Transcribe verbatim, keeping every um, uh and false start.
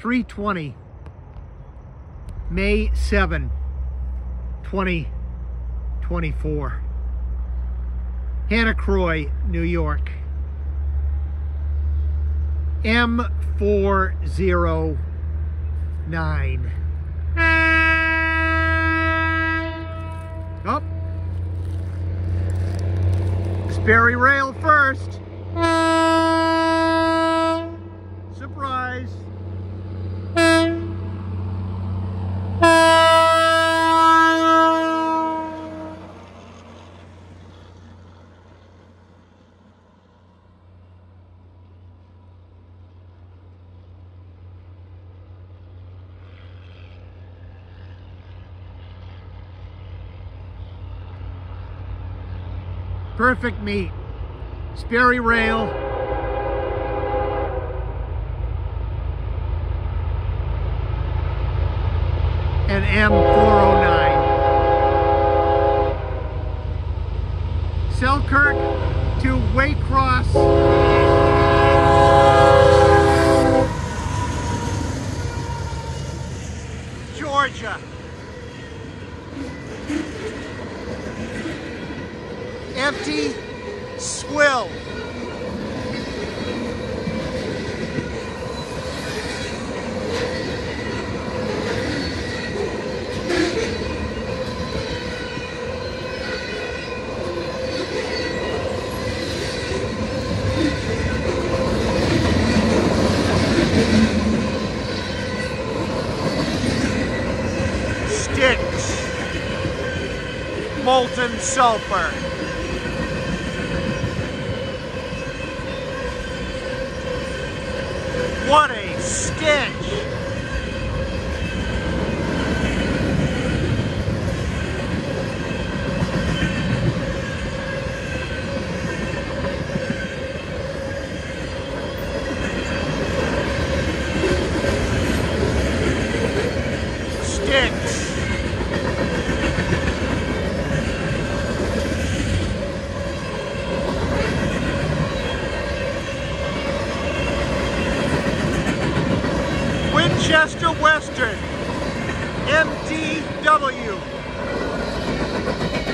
three twenty, May seventh, twenty twenty-four. Hannah Croy, New York. M four oh nine. Up. Sperry Rail first. Surprise. Perfect meet. Sperry Rail. And M four oh nine. Selkirk to Waycross. Georgia. Empty swill. Sticks. Molten sulfur. What a stench! Stinks! Winchester Western, M T W.